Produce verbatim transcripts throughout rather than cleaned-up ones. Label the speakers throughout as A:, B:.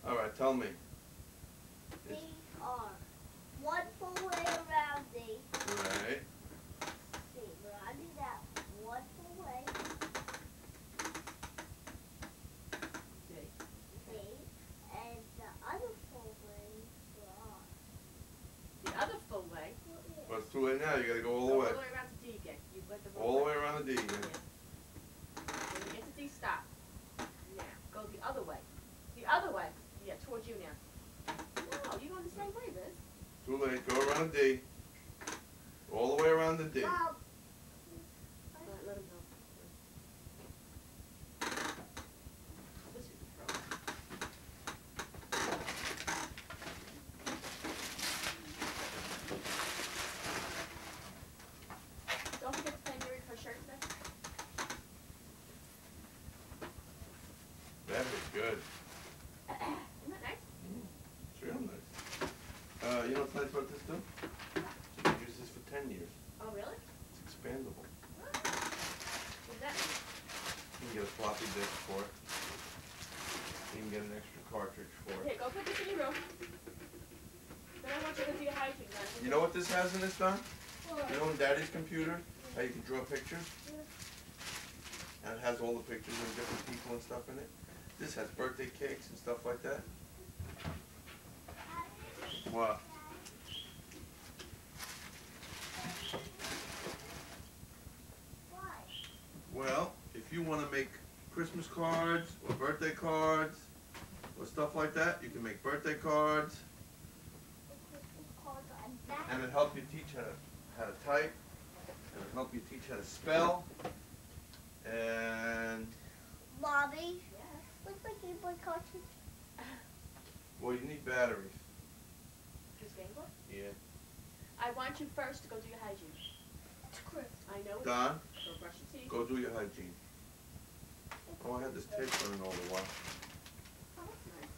A: All right, tell me.
B: They are one full way around D.
A: Right.
B: See, when I do that one full way.
C: D.
B: D. And the other full way for R.
C: The other full way.
A: Well, it's too late now. You gotta go all the
C: Go
A: way.
C: all the way around to D again. You went the wrong
A: All the
C: way.
A: way around the D again.
C: Yeah. When you get to D, stop. Now, go the other way. The other way. Yeah, towards you now. No, you're going the same way, Liz.
A: Too late. Go around the D. All the way around the D.
B: Mom.
C: All right, let him know. This is the trouble. Don't forget to thank Yuri for her shirt today.
A: Very good.
C: Isn't that nice?
A: It's real nice. Uh, you know what's nice about this too? You can use this for ten years.
C: Oh, really?
A: It's expandable.
C: What does that mean?
A: You can get a floppy disk for it. You can get an extra cartridge for it.
C: Here, go put this in your room. Then I want you to do your hygiene. Then.
A: You know what this has in it, Don?
B: What?
A: You know in Daddy's computer, how you can draw pictures? And it has all the pictures of different people and stuff in it. This has birthday cakes and stuff like that. What?
B: Why?
A: Well, if you want to make Christmas cards or birthday cards or stuff like that, you can make birthday cards,
B: The Christmas cards and that.
A: and it helps you teach how to how to type, and it helps you teach how to spell, and
B: Mommy.
C: Yeah.
B: What's my Game Boy cartridge?
A: well, you need batteries.
C: Just Game Boy?
A: Yeah.
C: I want you first to go do your hygiene.
B: It's Chris.
C: I know.
A: Don,
C: Go brush your teeth.
A: go do your hygiene. Oh, I had this tape running all the while.
C: Oh, that's nice.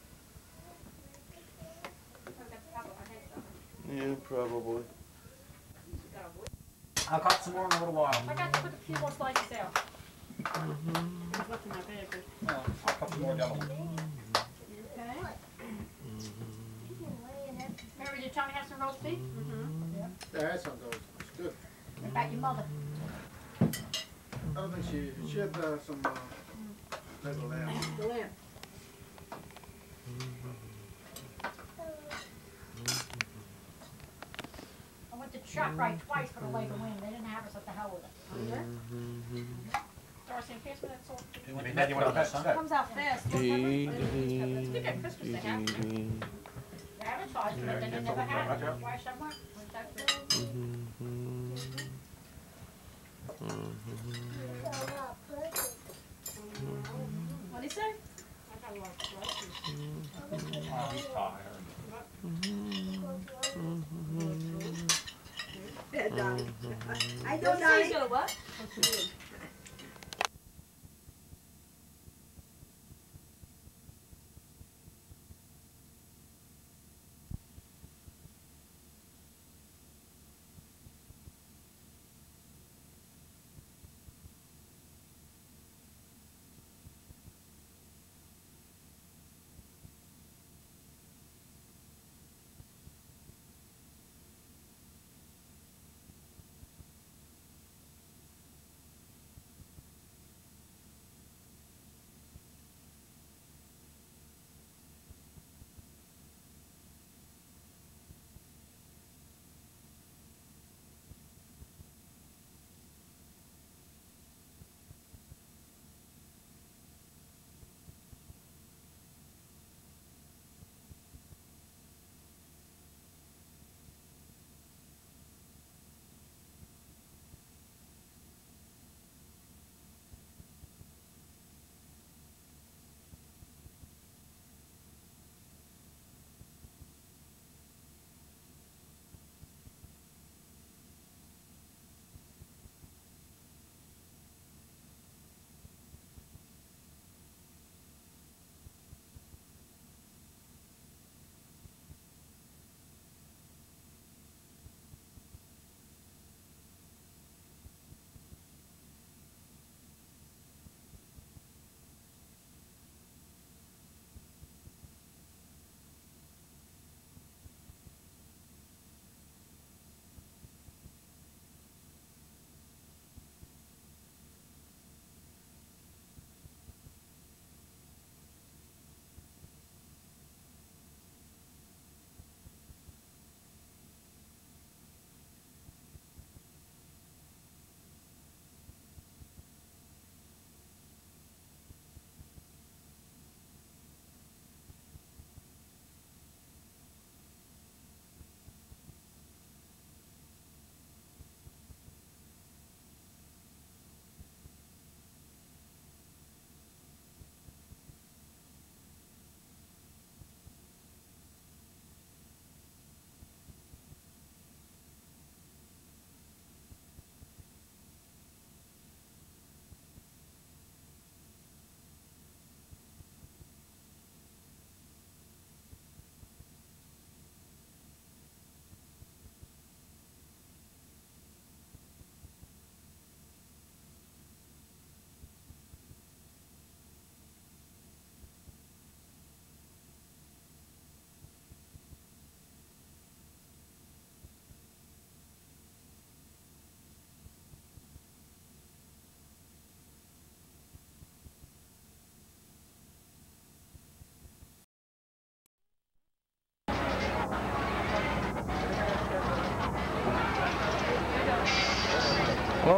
C: I've got the top of my head, though.
A: Yeah, probably.
C: You got a voice.
D: I'll cut some more in a little while.
C: I got to put a few more slices out.
A: Mm-hmm.
C: It was left in my bag, but.
D: No, I'll cut some more down.
C: Okay. Mary, did Tommy have some roast beef? Mm-hmm.
D: Yeah, that's some those. It's good.
C: What about your mother?
D: I don't think she, she had uh, some, uh, little lamb.
C: The lamb.
E: I went to ShopRite twice for the Lego win. They didn't have us at the hell with it.
C: Oh, yeah? Darcy, in case for that salt.
D: I mean, Daddy went out that
E: It
D: Sunday.
E: comes out fast.
C: It's good at Christmas, they have.
E: They advertised it, but then they never had it. Why somewhere? Was that good?
C: What'd he say?
E: I got a lot of slices.
D: Oh, he's tired.
F: Yeah, Donnie. I know,
C: What'd he say?
F: Donnie.
C: He's gonna what?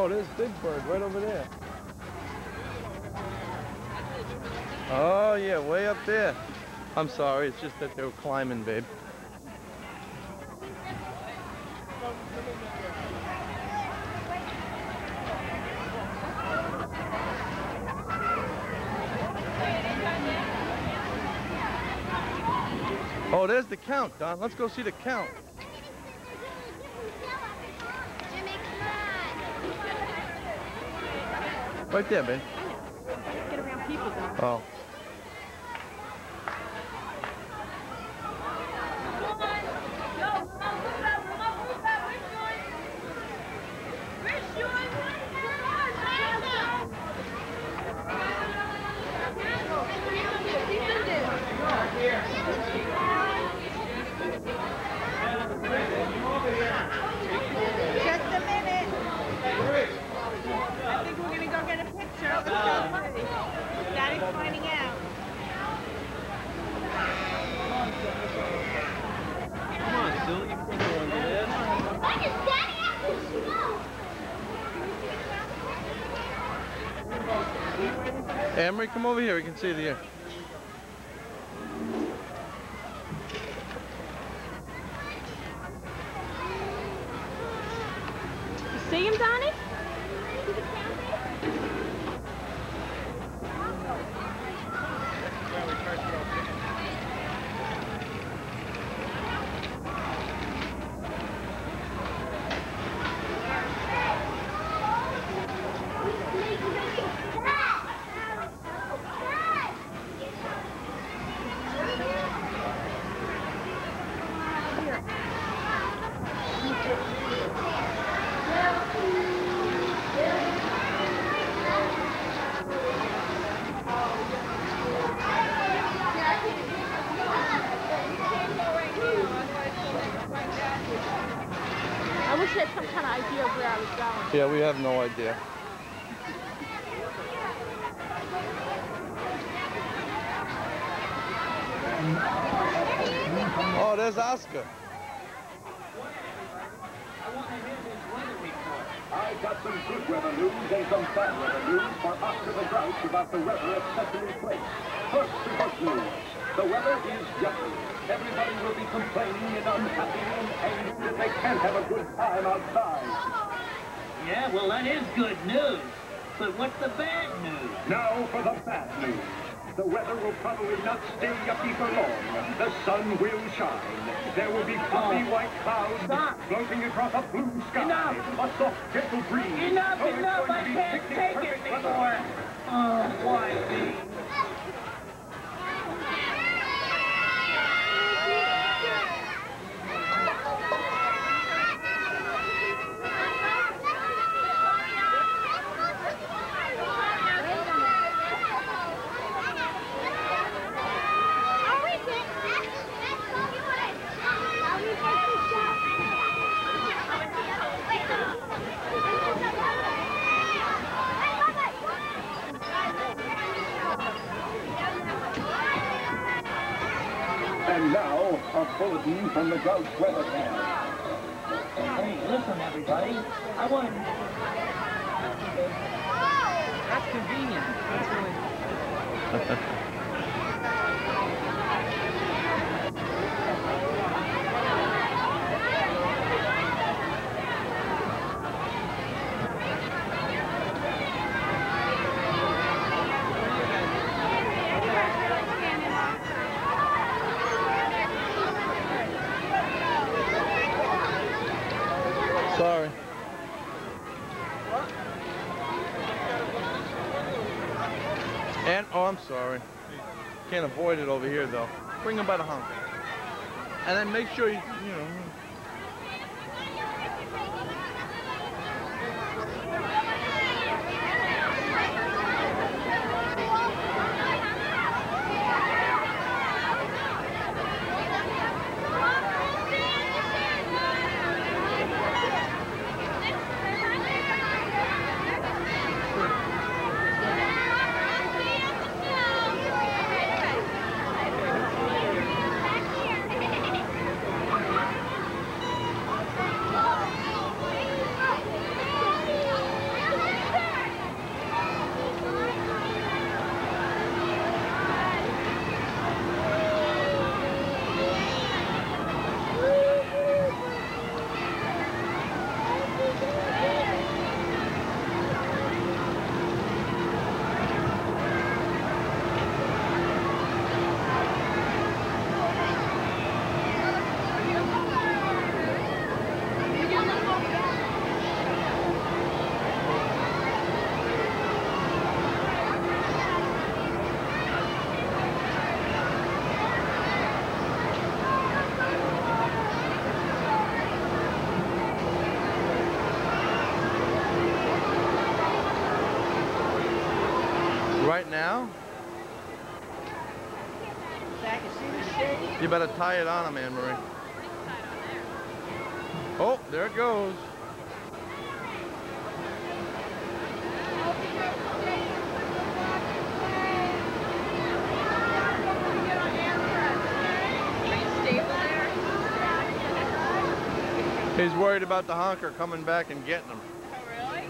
A: Oh, there's Big Bird right over there. Oh, yeah, way up there. I'm sorry, it's just that they were climbing, babe. Oh, there's the count, Don. Let's go see the count.
B: Jimmy, come on.
A: Right there, babe.
C: Get around people, though.
A: Oh.
F: Just a minute. I think we're gonna go get a picture. Let's go. Daddy's finding out.
A: Come on, Sue. You can go under there.
B: Why does Daddy have to snow?
A: Emery, come over here. We can see the.
C: See him, Donnie? I wish I had some kind of idea of where I was going.
A: Yeah, we have no idea. Oh, there's Oscar.
G: I've got some good weather news and some bad weather news for Oscar the Grouch about the weather at Sesame Place. First, the good news. The weather is yucky. Everybody will be complaining and unhappy and angry that they can't have a good time outside.
H: Yeah, well, that is good news. But what's the bad news?
G: Now for the bad news. The weather will probably not stay yucky for long. The sun will shine. There will be fluffy white clouds
H: Stop.
G: floating across a blue sky.
H: Enough.
G: A soft, gentle breeze.
H: Enough,
G: Oh, it's
H: enough,
G: going
H: I
G: to be
H: can't
G: picnic
H: take it
G: perfect weather.
H: anymore. Oh, why me?
G: And now, a bulletin from the Grouch Weather Channel.
H: Hey, listen, everybody. I want to... That's convenient. That's really...
A: Sorry. And, oh, I'm sorry. Can't avoid it over here, though. Bring him by the hump. And then make sure you, you know. You better tie it on him, Anne Marie.
F: Pretty tight on there.
A: Oh, there it goes.
F: Are you stable there?
A: He's worried about the honker coming back and getting him.
F: Oh, really?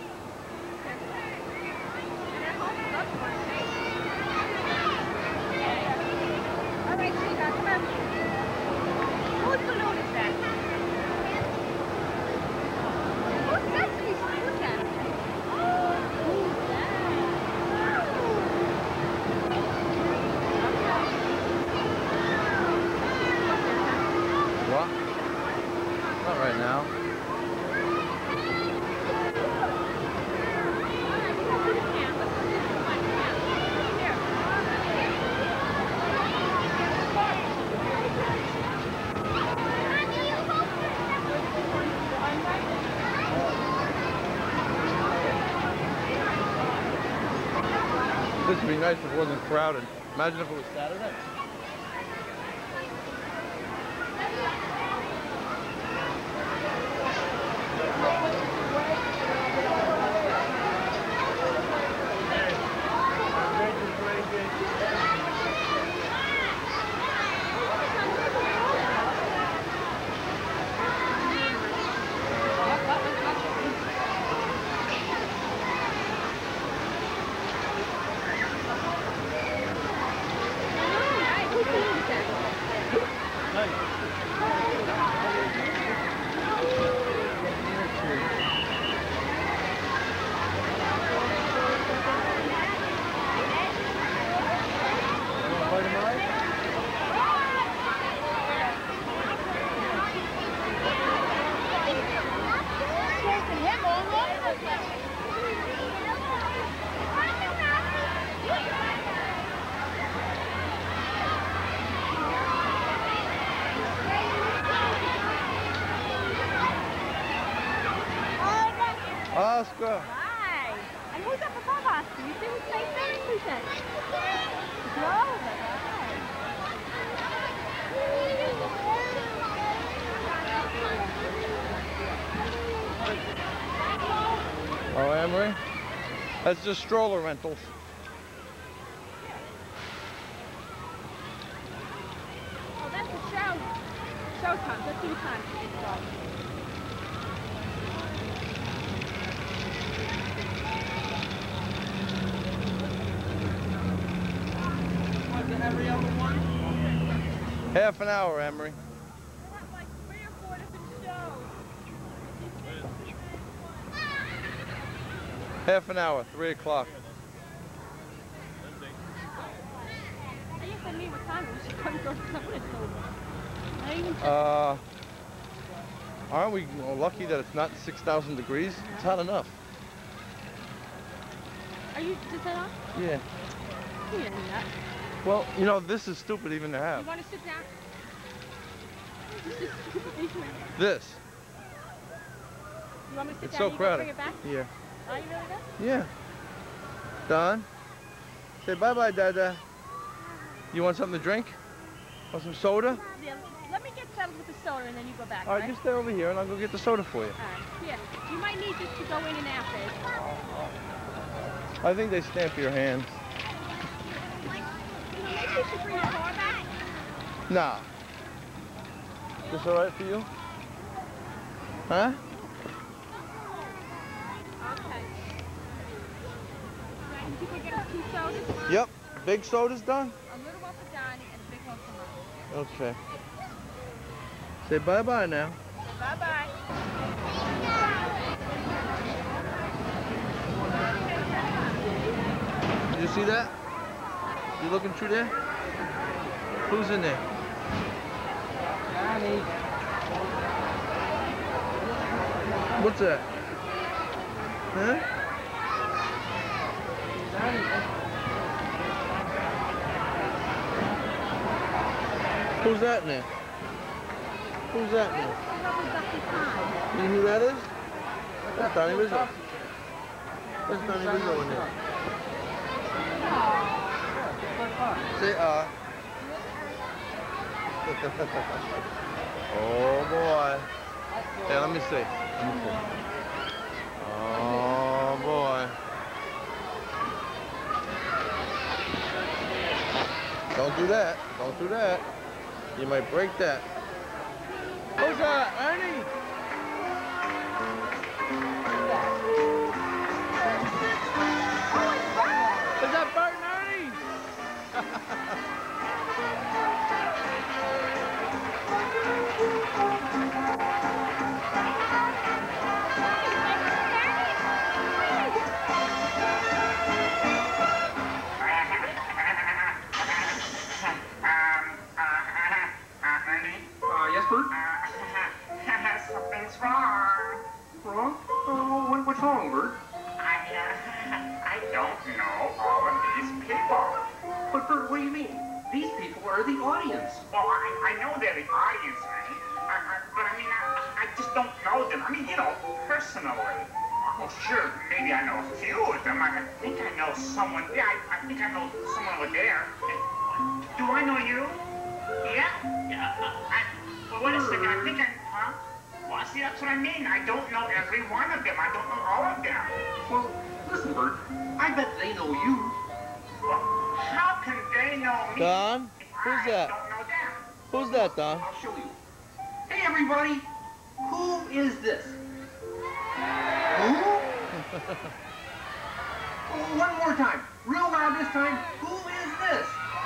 F: All right, sweetheart, come on. Whose balloon is that? Who's that, sweetie? Who's that? Oh, who's
A: What? Not right now. This would be nice if it wasn't crowded. Imagine if it was Saturday. Oscar.
F: Hi. And who's up above Oscar? You see who's face there? Who's that? Grover.
A: Oh, Emery? That's just stroller rentals.
F: Oh, that's the show. Showtime. That's two times.
D: Every other one?
A: Half an hour, Emery.
F: They have like three or four different shows.
A: Half an hour, three o'clock.
F: I used to meet with time. We should come go somewhere it's over. I even
A: Uh, aren't we lucky that it's not six thousand degrees? It's hot enough.
F: Are you just that on?
A: Yeah.
F: You didn't do that.
A: Well, you know, this is stupid even to
F: You
A: have.
F: want to sit down? This is stupid.
A: This.
F: You want me to sit
A: It's
F: down?
A: so
F: You
A: crowded.
F: Bring it back?
A: Yeah.
F: Are you really good?
A: Yeah. Don, say bye-bye, Dada. You want something to drink? Want some soda?
F: Yeah. Let me get settled with the soda and then you go back.
A: All right,
F: right?
A: you stay over here and I'll go get the soda for you.
F: All right. Yeah. You might need this to go in and out, babe.
A: I think they stamp your hands.
F: You know, maybe you should bring your car back.
A: Nah. This all right for you? Huh?
F: Okay. Right, and people get us two sodas?
A: Yep. Big soda's done?
F: A little one for Donnie and a big one for Mom.
A: Okay. Say bye-bye now.
F: Bye-bye.
A: Did you see that? You looking through there? Who's in there?
D: Danny.
A: What's that? Huh?
D: Danny.
A: Who's that in there? Who's that in there? You know who that is? That's Donnie Rizzo. That's Donnie Rizzo in there. Say uh. Oh boy. Hey, let me see. Let me see. Oh boy. Don't do that. Don't do that. You might break that. Who's that? Ernie? Is that Bert and Ernie?
G: Something's wrong. Wrong? Oh, what, what's wrong, Bert? I, uh, I don't know all of these people. But, Bert, what do you mean? These people are the audience. Well, I, I know they're the audience, Ernie. I, I, but, I mean, I, I just don't know them. I mean, you know, personally. Oh, sure, maybe I know a few of them. I, I think I know someone. Yeah, I, I think I know someone over there. Do I know you? Yeah? Yeah. I, well, wait a second. I think I... Huh? Well, see, that's what I mean. I don't know every one of them. I don't know all of them. Well, listen, Bert. I bet they know you. Well, how can they know me?
A: Don? Who's
G: I
A: that?
G: don't know them.
A: Who's that, Don?
G: I'll show you. Hey, everybody. Who is this? Who? Oh, one more time. Real loud this time. Who is this?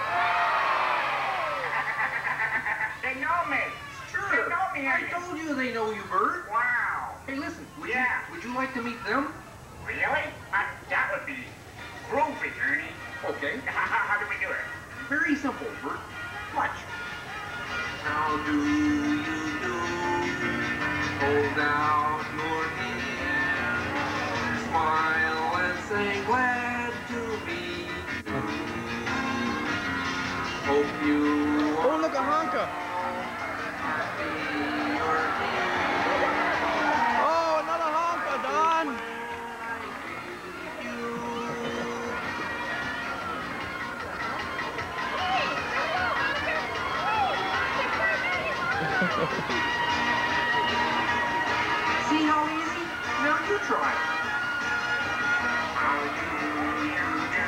G: They know me. Sure. They know me. I told you they know you, Bert. Wow. Hey, listen. Would yeah. You, would you like to meet them? Really? Uh, that would be groovy, Ernie. Okay. How, how do we do it? Very simple, Bert. Watch. How do you do? Hold out your hand. Smile and say glad to meet you. Hope you
A: Oh, look, a honker. Oh, another honker, Don.
G: See how easy? Now you try. How do you do?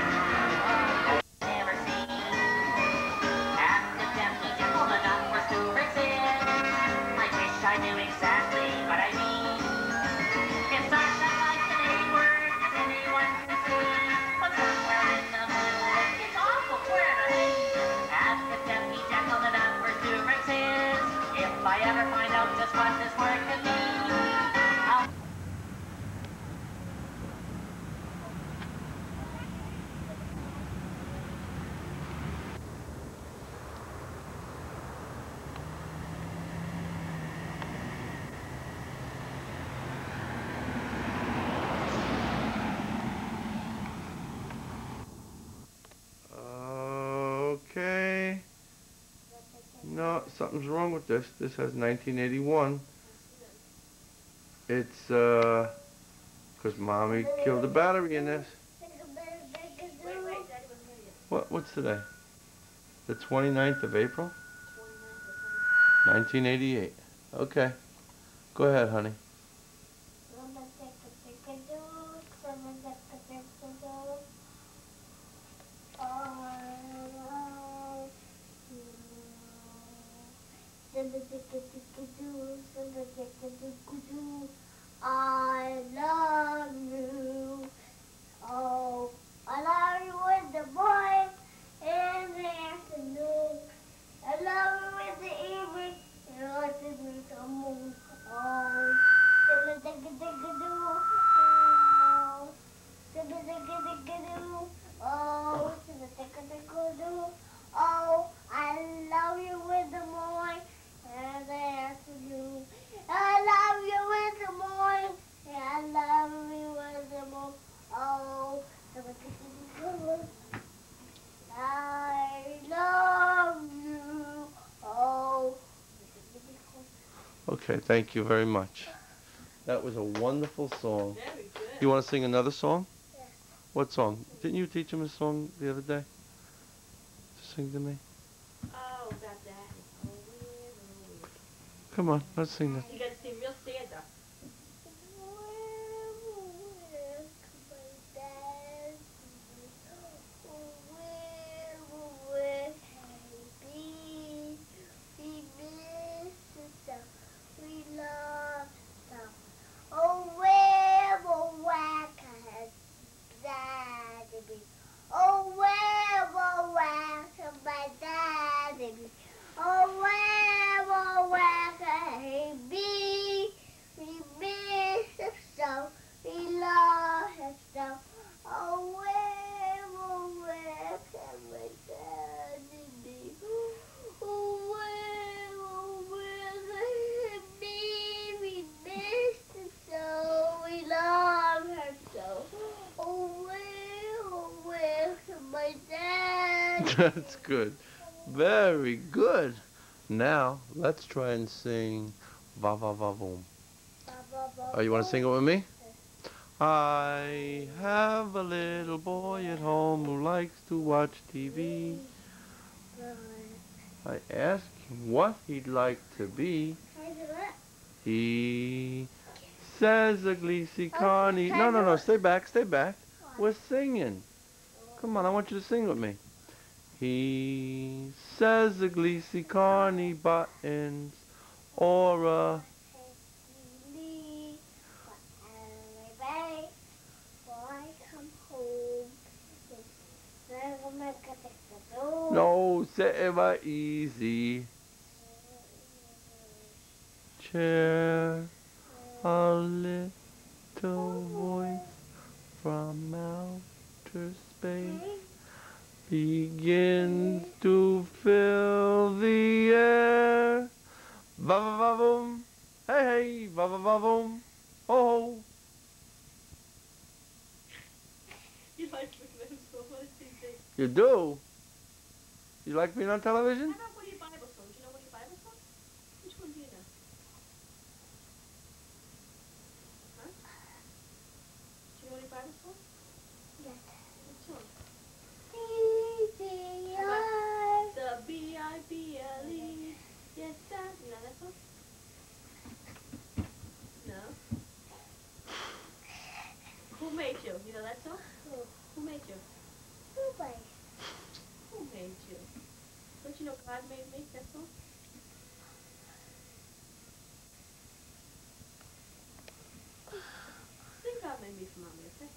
I: Never seen accidentally gentlemen up for Stubertson. I wish I knew exactly what I mean. It starts out like the name word, as anyone can see. But somewhere in the middle, it's awful clear to me. Accidentally gentlemen up for Stubertson. If I ever find out just what this word can mean, I'll...
A: Okay. No, something's wrong with this. This has nineteen eighty-one. It's, uh, because Mommy killed the battery in this. What, what's today? The twenty-ninth of April? nineteen eighty-eight. Okay. Go ahead, honey.
B: I love you. Oh, I love you with the morning and the afternoon. I love you with the evening and I love you with the moon. Oh, digga-digga-digga-doo. Oh, digga-digga-digga-doo. Oh, digga-digga-digga-doo. Oh, I love you with the morning and the afternoon. I love you with the morning and I love you with the moon. Oh, I love you. Oh.
A: Okay, thank you very much. That was a wonderful song.
C: Very good.
A: You want to sing another song?
B: Yeah.
A: What song? Didn't you teach him a song the other day? To sing to me?
C: Oh, about that.
A: Come on, let's sing this.
C: You gotta sing real Santa.
B: Oh, where will whack has daddy be? Oh, where will whack my daddy be? Oh, where will whack he be? We miss him so, we love him so. Oh, where will whack my daddy be? Oh, where will whack he be? We miss him so, we love him so. Oh, where will whack my daddy?
A: That's good. Very good. Now, let's try and sing Va Va Va Voom. Oh, you want to sing it with me? I have a little boy at home who likes to watch T V. I asked him what he'd like to be. He says a Gleesy Carney. No, no, no, stay back, stay back. We're singing. Come on, I want you to sing with me. He says a Gleesy Carney buttons or a... No, say it easy. Chair, a little voice from outer space begins to fill the air. Va va va voom, hey hey, va va va voom, oh.
C: You like them so much, do you think?
A: You do? You like being on television?
C: How about one of your Bible songs? You know one of your Bible songs? Which one do you know? Huh? Do you know any Bible songs?
B: Yes.
C: Which one?
B: B B I.
C: The B I B L E. Yes, that. You know that song? No? Who made you? You know that song?
B: Who?
C: Who made you?
B: Who made?
C: Who made you? Don't you know God made me? That song? Sing God made me for mommy, okay?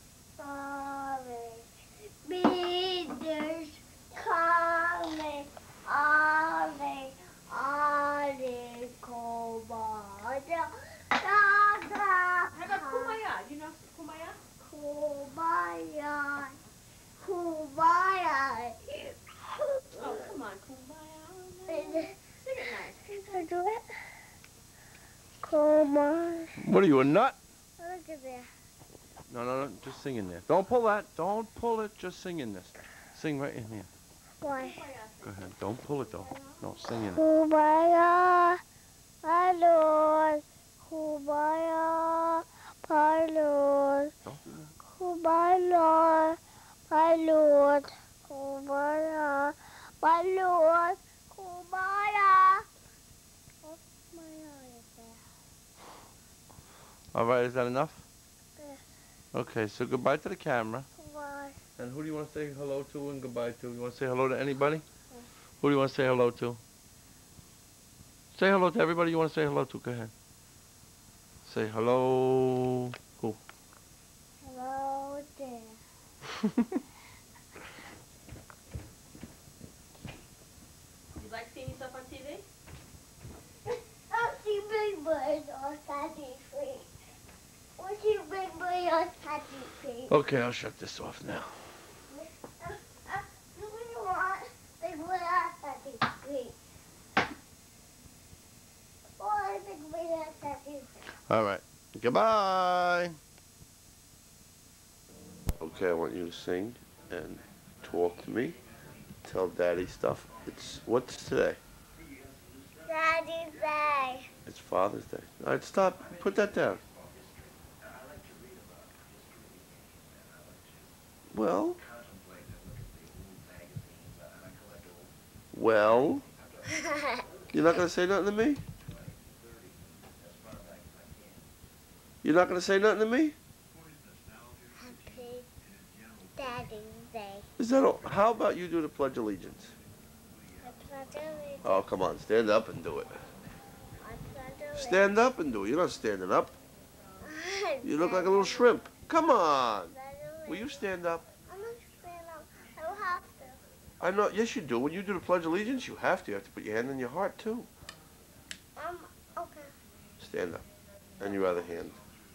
B: Sorry. Leaders coming. Ollie, Ollie, Kumbaya.
C: How about Kumbaya? You know Kumbaya?
B: Kumbaya. Kumbaya.
C: Oh, come on, Kumbaya. Sing it nice.
B: Can I do it? Kumbaya.
A: What are you, a nut?
B: Look at there.
A: No, no, no, just sing in there. Don't pull that. Don't pull it. Just sing in this. Sing right in here.
B: Why?
A: Go ahead. Don't pull it, though. No, sing in it.
B: Kumbaya, my Lord. Kumbaya, my Lord.
A: Don't do that.
B: Kumbaya, my Lord. Kumbaya, my Lord. Kumbaya. Oh, my eye is there.
A: All right, is that enough?
B: Yes.
A: Okay, so goodbye to the camera.
B: Why?
A: And who do you want to say hello to and goodbye to? You want to say hello to anybody? Who do you want to say hello to? Say hello to everybody you want to say hello to. Go ahead. Say hello. Who?
B: Hello there.
C: You like seeing yourself on T V?
B: I'll see Big Bird on Saturday free. I'll see Big Bird on Saturday free.
A: Okay, I'll shut this off now.
B: Uh, uh, do we want Big Bird on Saturday free? Or Big Bird on Saturday free?
A: All right. Goodbye. Okay, I want you to sing and talk to me. Tell Daddy stuff. It's what's today?
B: Daddy's Day.
A: It's Father's Day. All right, stop. Put that down. Well. Well. You're not gonna say nothing to me? You're not going to say nothing to me?
B: Happy Daddy's Day.
A: Is that all? How about you do the Pledge of Allegiance?
B: I pledge allegiance.
A: Oh, come on. Stand up and do it.
B: I pledge allegiance.
A: Stand up and do it. You're not standing up.
B: I
A: You look
B: pledge
A: like a little shrimp. Come on.
B: allegiance.
A: Will you stand up?
B: I'm not stand up. I don't have to.
A: I know. Yes, you do. When you do the Pledge of Allegiance, you have to. You have to put your hand on your heart, too.
B: Um, okay.
A: Stand up. And your other hand.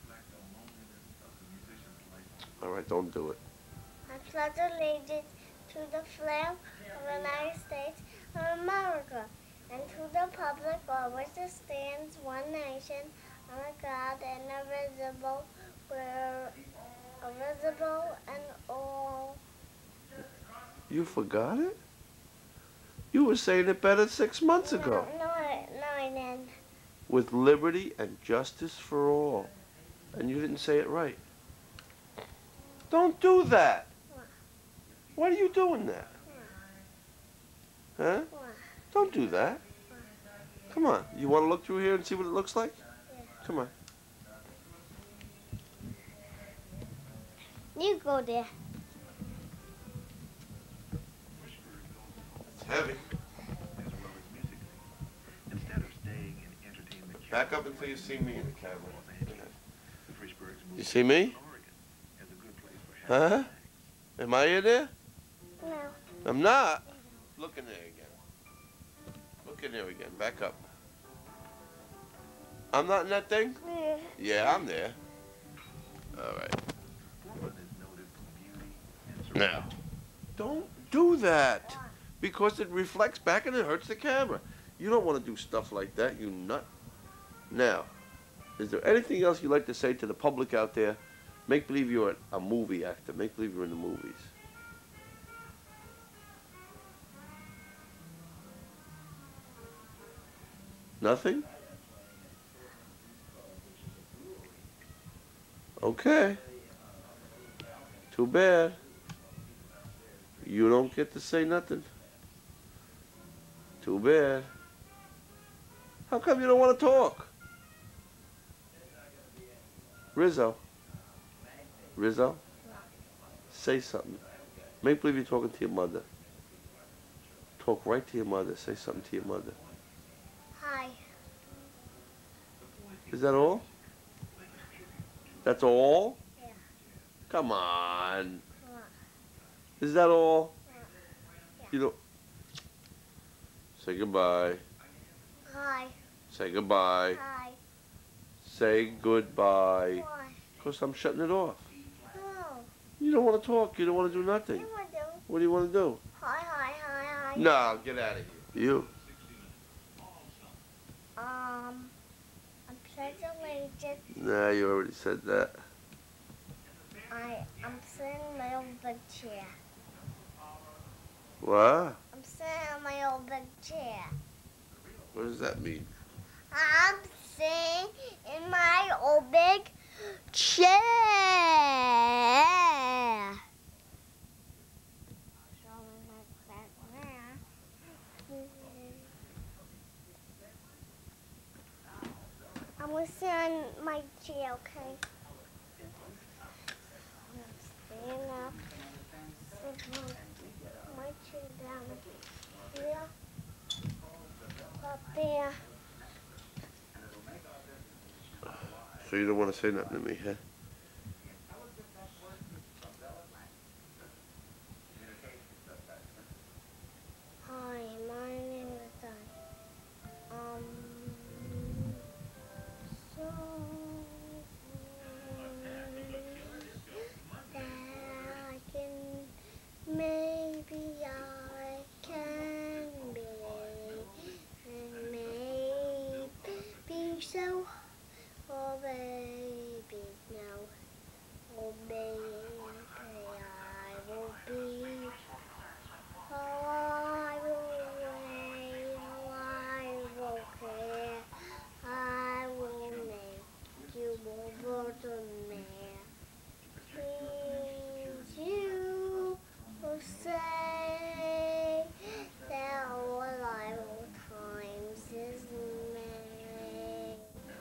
A: All right, don't do it.
B: I pledge allegiance to the flag of the United States of America and to the republic for which it stands, one nation, under God, indivisible, where visible and all.
A: You forgot it? You were saying it better six months ago.
B: No, no, I- no, I didn't.
A: With liberty and justice for all. And you didn't say it right. Don't do that. Why are you doing that? Huh? Don't do that. Come on. You want to look through here and see what it looks like? Come on.
B: You go there.
A: It's heavy. Back up until you see me in the camera. You see me? Huh? Am I in there?
B: No.
A: I'm not. Look in there again. Look in there again. Back up. I'm not in that thing?
B: Yeah.
A: Yeah, I'm there. All right. Now, don't do that. Because it reflects back and it hurts the camera. You don't want to do stuff like that, you nut. Now, is there anything else you'd like to say to the public out there? Make believe you're a movie actor. Make believe you're in the movies. Nothing? Okay. Too bad. You don't get to say nothing. Too bad. How come you don't want to talk? Rizzo. Rizzo? Say something. Make believe you're talking to your mother. Talk right to your mother. Say something to your mother.
B: Hi.
A: Is that all? That's all?
B: Yeah.
A: Come on.
B: What?
A: Is that all?
B: Yeah.
A: You don't... Say goodbye.
B: Hi.
A: Say goodbye.
B: Hi.
A: Say goodbye.
B: Why?
A: Because I'm shutting it off.
B: No.
A: You don't want to talk. You don't want to do nothing.
B: You want to do?
A: What do you want to do?
B: Hi, hi, hi, hi.
A: No, get out of here. You.
B: Um, I'm pledge allegiance.
A: Nah, you already said that.
B: I, I'm sitting in my old big chair.
A: What?
B: I'm sitting in my old big chair.
A: What does that mean?
B: I'm sitting in my old big chair. I'm gonna sit on my chair, okay? I'm staying up. Sit my chair down here. Up there.
A: So you don't want to say nothing to me, huh?
B: Hi, my name is Don. Um, so that I can, maybe I can be, and maybe so. Oh baby, no. Oh baby, I will be. Oh, I will wait. Oh, I will care. I will make you over to me. Please, you will say that all I will times is me.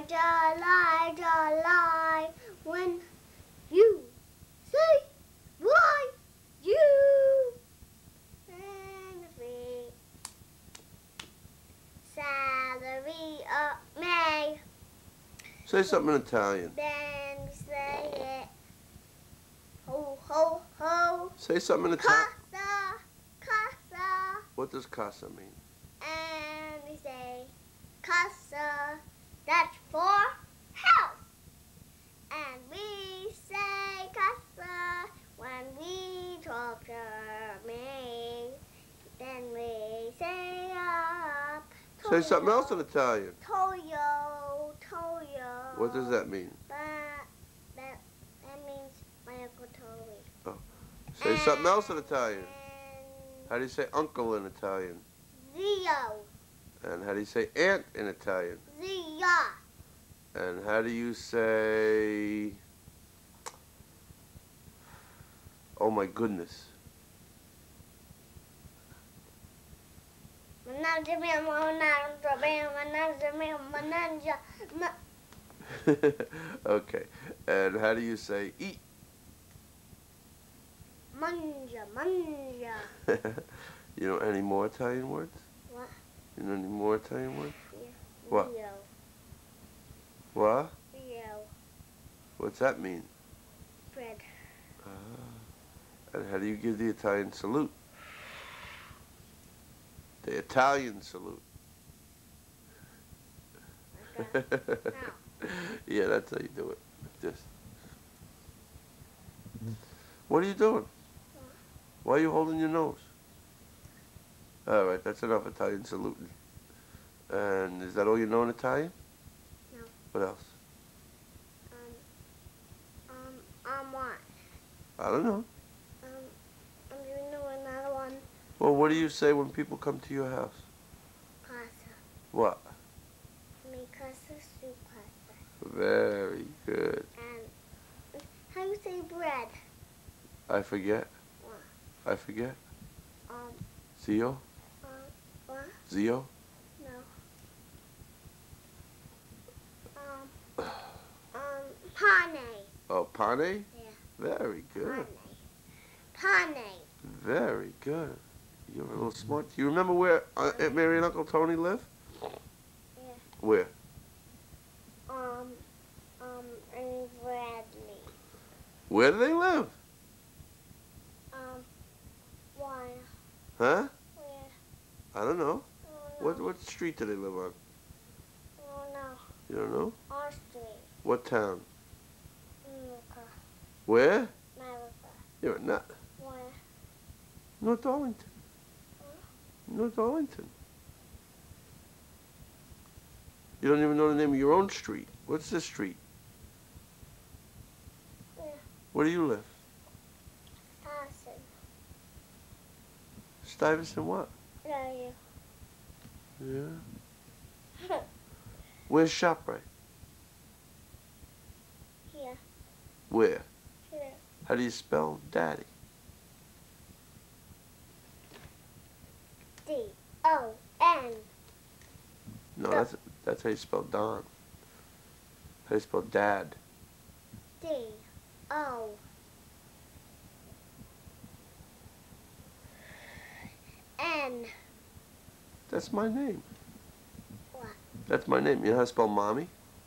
B: July, July, when you say why you salary, salary of May.
A: Say something in Italian.
B: Then say it. Ho, ho, ho.
A: Say something in Italian.
B: Casa, casa.
A: What does casa mean?
B: And we say casa. That's for house. And we say casa when we talk to me. Then we say up.
A: Say something else in Italian.
B: Toyo, Toyo.
A: What does that mean?
B: That, that, that means my Uncle Toby.
A: Say
B: And-
A: something else in Italian.
B: and
A: How do you say uncle in Italian?
B: Zio,
A: And how do you say aunt in Italian?
B: Zia.
A: And how do you say... Oh my goodness.
B: Mananja, mananja, mananja, mananja, mananja.
A: Okay. And how do you say eat?
B: Manja, manja.
A: You know any more Italian words?
B: What?
A: You know any more Italian words?
B: Yeah.
A: What?
B: Rio,
A: What?
B: Rio,
A: What's that mean?
B: bread.
A: Ah. And how do you give the Italian salute? The Italian salute.
B: Okay. Now.
A: Yeah, that's how you do it. Just. What are you doing? Why are you holding your nose? All right, that's enough Italian saluting. And is that all you know in Italian?
B: No.
A: What else?
B: Um, um, um, what?
A: I don't know.
B: Um, um, you know another one?
A: Well, what do you say when people come to your house?
B: Casa.
A: What?
B: Mi casa, su casa.
A: Very good.
B: And how you say bread?
A: I forget.
B: What?
A: I forget.
B: Um,
A: Zio?
B: uh, what?
A: Zio?
B: No. Um, um, pane.
A: Oh, pane?
B: Yeah.
A: Very good.
B: Pane. Pane.
A: Very good. You're a little smart. Do you remember where uh, Aunt Mary and Uncle Tony live?
B: Yeah.
A: Where?
B: Um, um, in Bradley.
A: Where do they live?
B: Um, why?
A: Huh?
B: Where?
A: I don't know.
B: Oh, no.
A: What what street do they live on?
B: Oh, no.
A: You don't know?
B: Our street.
A: What town?
B: America.
A: Where?
B: America.
A: You're not.
B: Where?
A: North Arlington. North Arlington. You don't even know the name of your own street. What's this street?
B: Where?
A: Where do you live?
B: Awesome.
A: Stuyvesant what?
B: Love you.
A: Yeah. Where's ShopRite?
B: Here.
A: Where?
B: Here.
A: How do you spell daddy?
B: D O N.
A: No, that's that's how you spell Don. How do you spell dad?
B: D O N.
A: That's my name.
B: What?
A: That's my name. You know how to spell mommy?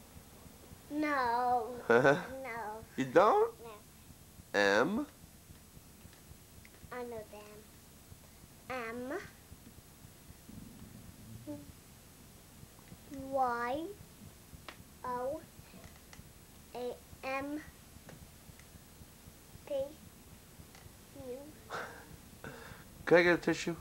B: No.
A: Huh?
B: No.
A: You don't?
B: No.
A: M.
B: I know them. M. Y. O. A. M. P. U.
A: Can I get a tissue?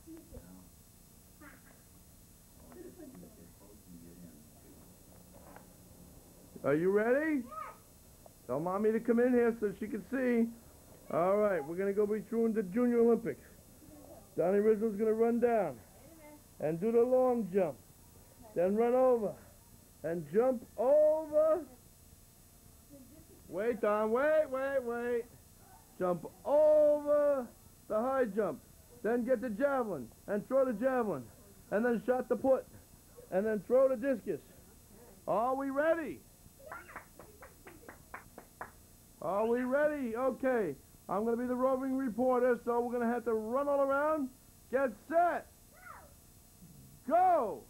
A: Are you ready? Tell Mommy to come in here so she can see. All right, we're going to go be through the Junior Olympics. Donnie Rizzo's going to run down and do the long jump. Then run over and jump over. Wait, Don, wait, wait, wait. Jump over the high jump. Then get the javelin and throw the javelin. And then shot the put. And then throw the discus. Are we ready? Are we ready? Okay. I'm going to be the roving reporter, so we're going to have to run all around. Get set. Go.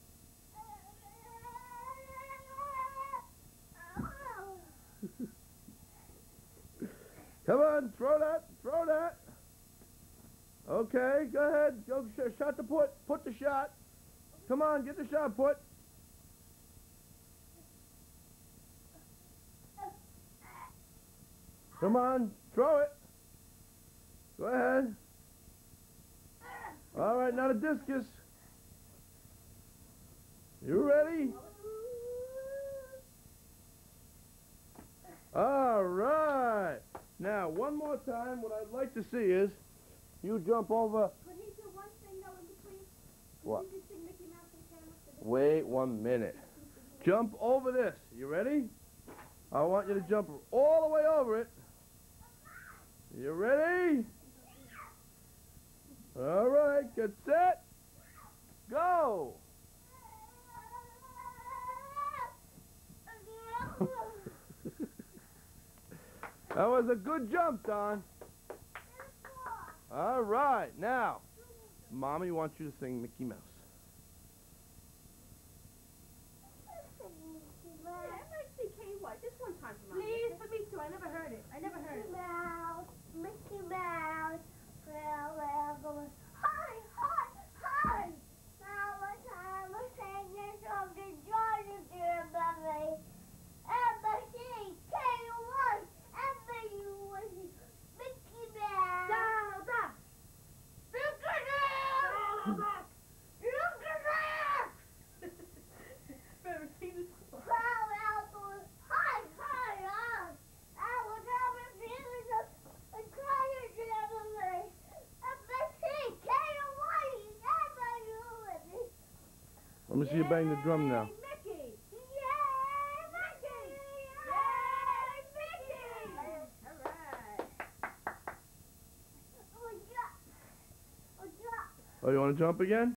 A: Come on, throw that, throw that. Okay, go ahead. Go sh shot the put. Put the shot. Come on, get the shot put. Come on, throw it. Go ahead. All right, now the discus. You ready? All right. Now, one more time, what I'd like to see is you jump over.
B: Could he do one thing though in between? Could
A: What?
B: he just sing Mickey Mouse and Santa?
A: Wait one minute. Jump over this. You ready? I want you to jump all the way over it. You ready? All right, get set. Go. That was a good jump, Don. All right, now, Mommy wants you to sing Mickey Mouse.
C: Yeah, I'd like to see K Y just one time for Mommy.
E: Please, for me too. I never heard it. I never heard it.
B: Mickey Mouse, Mickey Mouse, wherever. Hi, hi, hi. Now what time we're singing something joyous, dear baby. M C K Y, M U S, Mickey Mouse.
E: Donald Duck.
B: Mickey Mouse.
E: Donald Duck.
B: Mickey Mouse.
C: Better sing this song.
B: Proud outdoors. Hi, hi, hi. I was having feelings of a quiet family. M C K Y, M U S.
A: Let me see you bang the drum now.
E: Mickey.
B: Yay, Mickey! Yay, Mickey!
E: All right.
B: Oh, yeah. Oh, yeah.
A: Oh, you want to jump again?